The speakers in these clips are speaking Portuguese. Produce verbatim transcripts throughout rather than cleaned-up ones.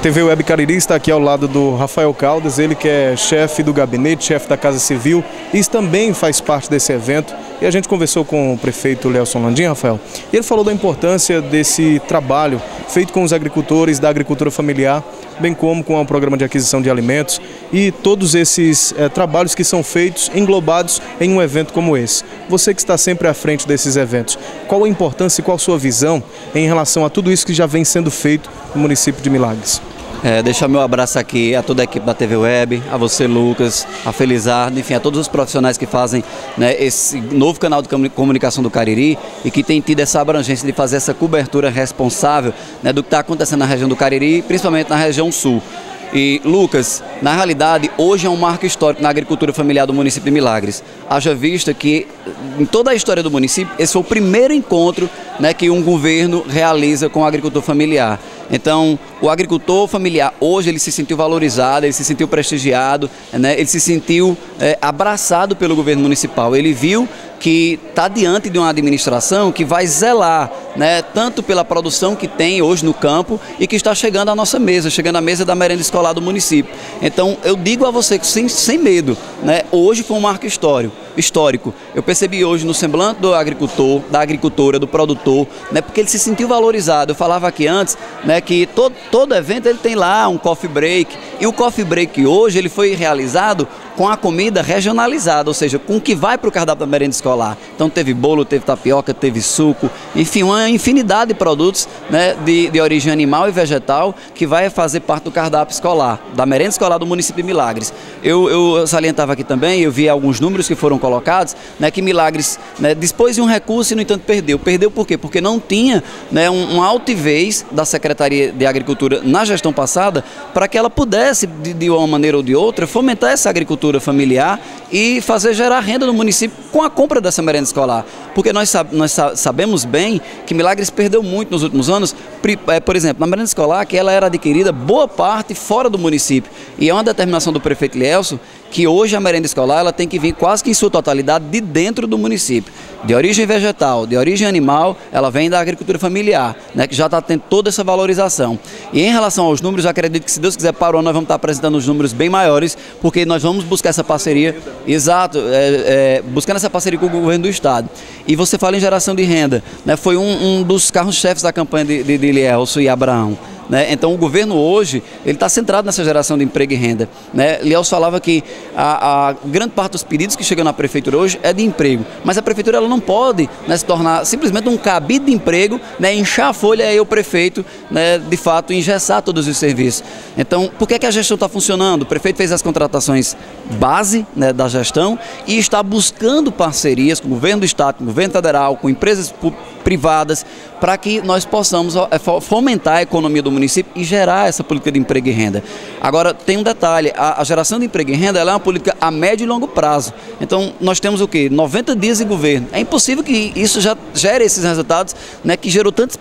T V Web Cariri está aqui ao lado do Rafael Caldas, ele que é chefe do gabinete, chefe da Casa Civil, e também faz parte desse evento. E a gente conversou com o prefeito Lélson Landim, Rafael, e ele falou da importância desse trabalho feito com os agricultores da agricultura familiar, bem como com o programa de aquisição de alimentos e todos esses é, trabalhos que são feitos, englobados em um evento como esse. Você que está sempre à frente desses eventos, qual a importância e qual a sua visão em relação a tudo isso que já vem sendo feito no município de Milagres? É, deixar meu abraço aqui a toda a equipe da T V Web, a você, Lucas, a Felizardo, enfim, a todos os profissionais que fazem, né, esse novo canal de comunicação do Cariri e que tem tido essa abrangência de fazer essa cobertura responsável, né, do que está acontecendo na região do Cariri, principalmente na região sul. E, Lucas, na realidade, hoje é um marco histórico na agricultura familiar do município de Milagres. Haja vista que, em toda a história do município, esse foi o primeiro encontro, né, que um governo realiza com o agricultor familiar. Então, o agricultor familiar, hoje, ele se sentiu valorizado, ele se sentiu prestigiado, né, ele se sentiu é, abraçado pelo governo municipal. Ele viu que está diante de uma administração que vai zelar, né, tanto pela produção que tem hoje no campo e que está chegando à nossa mesa, chegando à mesa da merenda escolar do município. Então, eu digo a você que sem, sem medo, né, hoje foi um marco histórico. histórico. Eu percebi hoje no semblante do agricultor, da agricultora, do produtor, né, porque ele se sentiu valorizado. Eu falava aqui antes, né, que todo, todo evento ele tem lá um coffee break, e o coffee break hoje ele foi realizado com a comida regionalizada, ou seja, com o que vai para o cardápio da merenda escolar. Então teve bolo, teve tapioca, teve suco, enfim, uma infinidade de produtos, né, de, de origem animal e vegetal que vai fazer parte do cardápio escolar, da merenda escolar do município de Milagres. Eu, eu salientava aqui também, eu vi alguns números que foram colocados, né, que Milagres, né, dispôs de um recurso e, no entanto, perdeu. Perdeu por quê? Porque não tinha, né, um, uma altivez da Secretaria de Agricultura na gestão passada para que ela pudesse, de, de uma maneira ou de outra, fomentar essa agricultura familiar e fazer gerar renda no município com a compra dessa merenda escolar. Porque nós, sab nós sa sabemos bem que Milagres perdeu muito nos últimos anos, por exemplo, na merenda escolar, que ela era adquirida boa parte fora do município. E é uma determinação do prefeito Lélson que hoje a merenda escolar ela tem que vir quase que em sua totalidade de dentro do município. De origem vegetal, de origem animal, ela vem da agricultura familiar, né, que já está tendo toda essa valorização. E em relação aos números, eu acredito que, se Deus quiser, para o ano nós vamos estar apresentando os números bem maiores, porque nós vamos buscar essa parceria, exato, é, é, buscando essa parceria com o governo do estado. E você fala em geração de renda, né, foi um, um dos carros-chefes da campanha de, de, de Lélson e Abraão. Né? Então o governo hoje ele está centrado nessa geração de emprego e renda, né? Lélson falava que a, a grande parte dos pedidos que chegam na prefeitura hoje é de emprego, mas a prefeitura ela não pode, né, se tornar simplesmente um cabide de emprego, né, inchar a folha e o prefeito, né, de fato engessar todos os serviços. Então por que, que a gestão está funcionando? O prefeito fez as contratações base, né, da gestão e está buscando parcerias com o governo do estado, com o governo federal, com empresas privadas, para que nós possamos fomentar a economia do município e gerar essa política de emprego e renda. Agora, tem um detalhe, a, a geração de emprego e renda ela é uma política a médio e longo prazo. Então, nós temos o quê? noventa dias de governo. É impossível que isso já gere esses resultados, né, que gerou tanta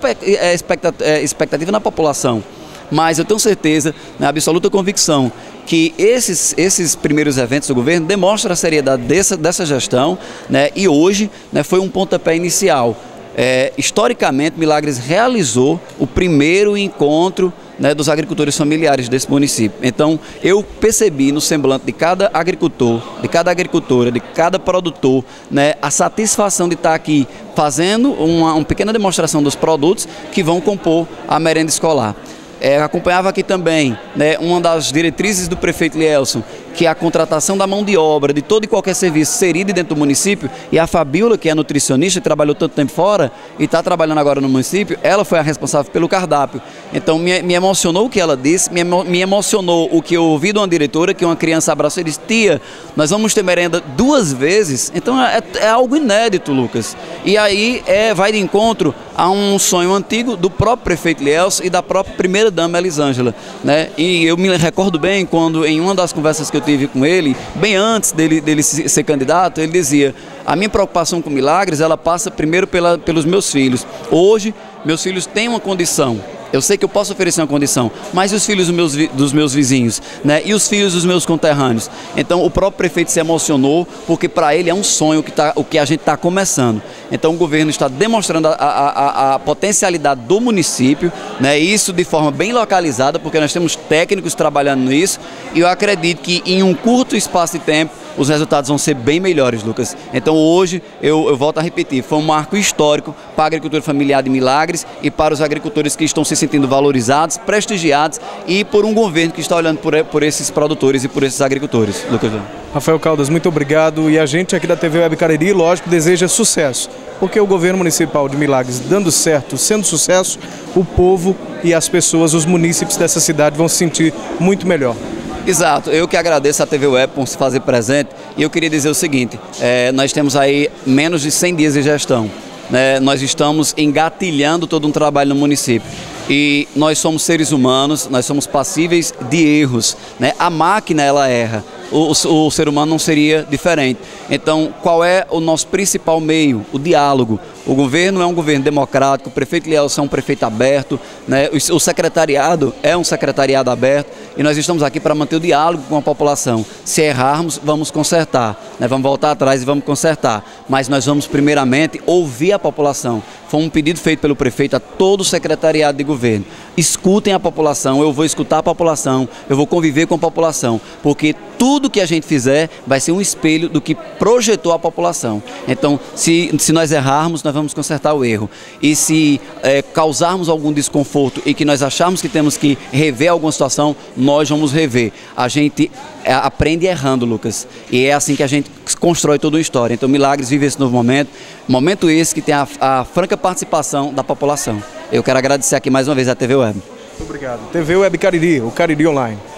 expectativa na população. Mas eu tenho certeza, na absoluta convicção, que esses, esses primeiros eventos do governo demonstram a seriedade dessa, dessa gestão, né, e hoje, né, foi um pontapé inicial. É, historicamente, Milagres realizou o primeiro encontro, né, dos agricultores familiares desse município. Então, eu percebi no semblante de cada agricultor, de cada agricultora, de cada produtor, né, a satisfação de estar aqui fazendo uma, uma pequena demonstração dos produtos que vão compor a merenda escolar. É, acompanhava aqui também, né, uma das diretrizes do prefeito Lélson, que é a contratação da mão de obra de todo e qualquer serviço serido dentro do município, e a Fabiola, que é nutricionista, que trabalhou tanto tempo fora e está trabalhando agora no município, ela foi a responsável pelo cardápio. Então me, me emocionou o que ela disse, me, emo, me emocionou o que eu ouvi de uma diretora, que uma criança abraçou e disse: tia, nós vamos ter merenda duas vezes. Então é, é algo inédito, Lucas. E aí é, vai de encontro a um sonho antigo do próprio prefeito Lélson e da própria primeira-dama Elisângela, né? E eu me recordo bem quando, em uma das conversas que eu tive com ele, bem antes dele, dele ser candidato, ele dizia: a minha preocupação com Milagres, ela passa primeiro pela, pelos meus filhos. Hoje, meus filhos têm uma condição, Eu sei que eu posso oferecer uma condição, mas e os filhos dos meus, dos meus vizinhos, né? E os filhos dos meus conterrâneos? Então o próprio prefeito se emocionou, porque para ele é um sonho que tá, o que a gente está começando. Então o governo está demonstrando a, a, a, a potencialidade do município, né? Isso de forma bem localizada, porque nós temos técnicos trabalhando nisso, e eu acredito que em um curto espaço de tempo os resultados vão ser bem melhores, Lucas. Então hoje, eu, eu volto a repetir, foi um marco histórico para a agricultura familiar de Milagres e para os agricultores que estão se sentindo valorizados, prestigiados e por um governo que está olhando por, por esses produtores e por esses agricultores. Lucas. Rafael Caldas, muito obrigado. E a gente aqui da T V Web Cariri, lógico, deseja sucesso, porque o governo municipal de Milagres dando certo, sendo sucesso, o povo e as pessoas, os munícipes dessa cidade vão se sentir muito melhor. Exato, eu que agradeço a T V Web por se fazer presente, e eu queria dizer o seguinte, é, nós temos aí menos de cem dias de gestão, né? Nós estamos engatilhando todo um trabalho no município. E nós somos seres humanos, nós somos passíveis de erros, né? A máquina, ela erra, o, o, o ser humano não seria diferente. Então, qual é o nosso principal meio? O diálogo. O governo é um governo democrático, o prefeito Lielson é um prefeito aberto, né? o, o secretariado é um secretariado aberto, e nós estamos aqui para manter o diálogo com a população. Se errarmos, vamos consertar, né? Vamos voltar atrás e vamos consertar. Mas nós vamos primeiramente ouvir a população. Foi um pedido feito pelo prefeito a todo o secretariado de governo. Escutem a população, eu vou escutar a população, eu vou conviver com a população, porque tudo que a gente fizer vai ser um espelho do que projetou a população. Então, se, se nós errarmos, nós vamos consertar o erro. E se é, causarmos algum desconforto e que nós acharmos que temos que rever alguma situação, nós vamos rever. A gente é, aprende errando, Lucas, e é assim que a gente constrói toda uma história. Então, Milagres vive esse novo momento, momento esse que tem a, a franca participação da população. Eu quero agradecer aqui mais uma vez à T V Web. Muito obrigado. T V Web Cariri, o Cariri Online.